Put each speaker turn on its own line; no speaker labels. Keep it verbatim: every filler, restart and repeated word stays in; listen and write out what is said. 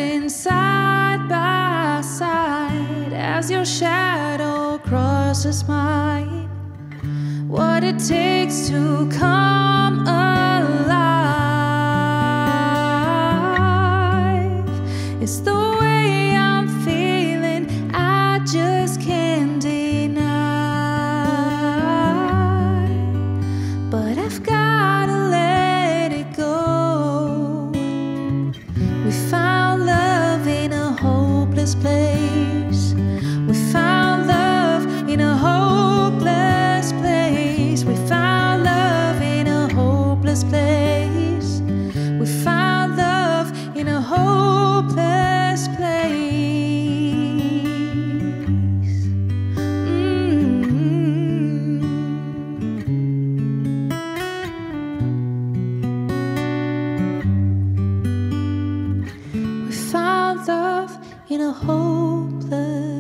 standing side by side as your shadow crosses mine. What it takes to come alive is the way I'm feeling, I just can't deny. But I've gotta let it go. We found love in a hopeless place. We found love in a hopeless place. We found love in a hopeless place. We found love in a hopeless place. Mm-hmm. We found love in a hopeless